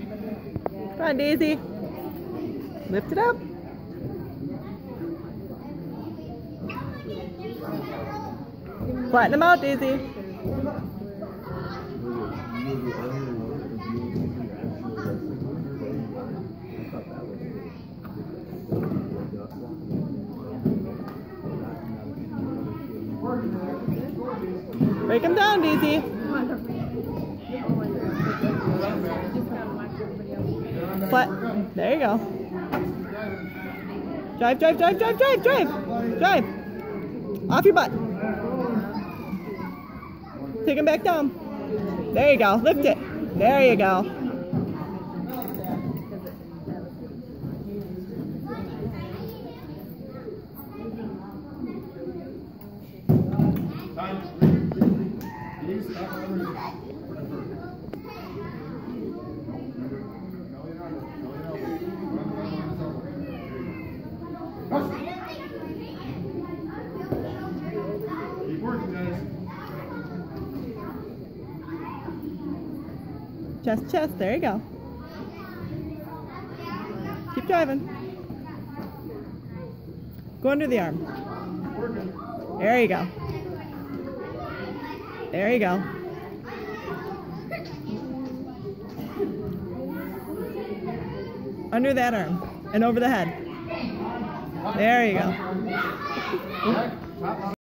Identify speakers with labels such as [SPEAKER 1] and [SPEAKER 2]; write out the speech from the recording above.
[SPEAKER 1] Come on, Daisy. Lift it up. Flatten them out, Daisy. Break them down, Daisy. Flat. There you go. Drive, drive, drive, drive, drive, drive. Drive. Off your butt. Take him back down. There you go. Lift it. There you go.
[SPEAKER 2] Keep working, guys.
[SPEAKER 1] Chest, chest. There you go. Keep driving. Go under the arm. There you go. There you go. Under that arm and over the head. There you go.